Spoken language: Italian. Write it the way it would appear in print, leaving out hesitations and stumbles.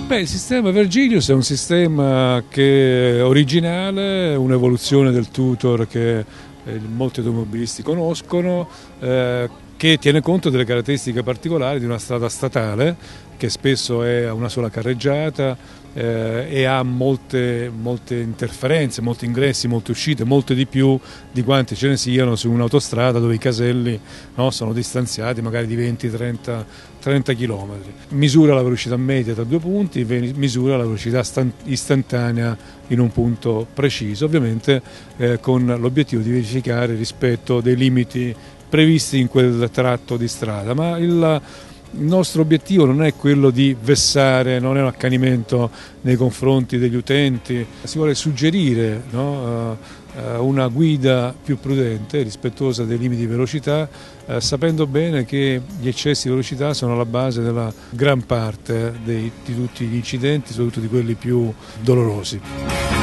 Beh, il sistema Vergilius è un sistema che è originale, un'evoluzione del Tutor che molti automobilisti conoscono, che tiene conto delle caratteristiche particolari di una strada statale che spesso è a una sola carreggiata e ha molte interferenze, molti ingressi, molte uscite, molte di più di quanti ce ne siano su un'autostrada dove i caselli, no, sono distanziati magari di 20-30 km. Misura la velocità media tra due punti, misura la velocità istantanea in un punto preciso, ovviamente con l'obiettivo di verificare il rispetto dei limiti previsti in quel tratto di strada, ma il nostro obiettivo non è quello di vessare, non è un accanimento nei confronti degli utenti, si vuole suggerire, no, una guida più prudente, rispettosa dei limiti di velocità, sapendo bene che gli eccessi di velocità sono alla base della gran parte di tutti gli incidenti, soprattutto di quelli più dolorosi.